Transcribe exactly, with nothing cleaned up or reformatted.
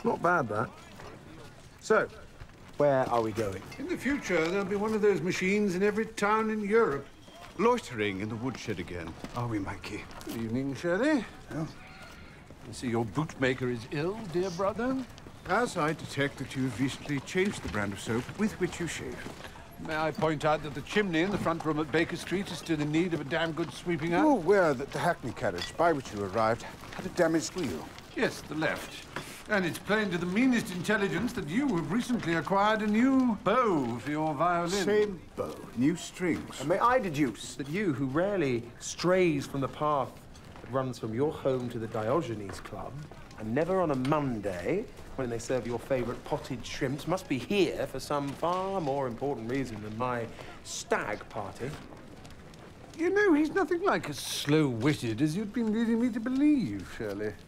not bad, that. So, where are we going? In the future, there'll be one of those machines in every town in Europe. Loitering in the woodshed again, are we, Mikey? Good evening, Shirley. Well, I see your bootmaker is ill, dear brother. As I detect that you've recently changed the brand of soap with which you shave. May I point out that the chimney in the front room at Baker Street is still in need of a damn good sweeping out? You aware that the hackney carriage by which you arrived had a damaged wheel? Yes, the left. And it's plain to the meanest intelligence that you have recently acquired a new bow for your violin. Same bow, new strings. And may I deduce that you, who rarely strays from the path that runs from your home to the Diogenes Club, and never on a Monday, when they serve your favourite potted shrimps, must be here for some far more important reason than my stag party. You know, he's nothing like as slow-witted as you've been leading me to believe, Shirley.